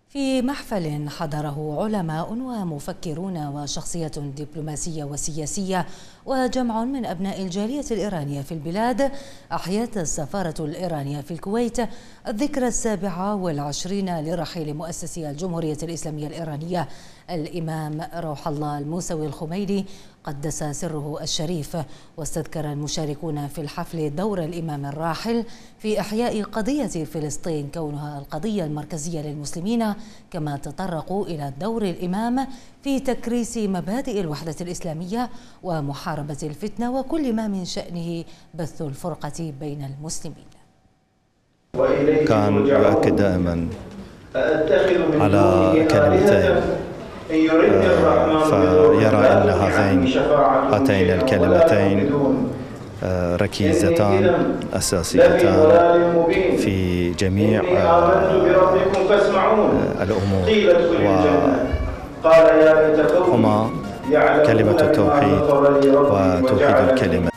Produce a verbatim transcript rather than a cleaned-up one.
في محفل حضره علماء ومفكرون وشخصيات دبلوماسية وسياسية وجمع من أبناء الجالية الإيرانية في البلاد، أحيت السفارة الإيرانية في الكويت الذكرى السابعة والعشرين لرحيل مؤسسي الجمهورية الإسلامية الإيرانية الإمام روح الله الموسوي الخميني قدس سره الشريف. واستذكر المشاركون في الحفل دور الإمام الراحل في إحياء قضية فلسطين كونها القضية المركزية للمسلمين، كما تطرقوا إلى دور الإمام في تكريس مبادئ الوحدة الإسلامية ومحاربة الفتنة وكل ما من شأنه بث الفرقة بين المسلمين. كان يؤكد دائما على كلمتين، فيرى أن هذين هاتين الكلمتين ركيزتان أساسيتان في جميع الأمور، وهما كلمة التوحيد وتوحيد الكلمة.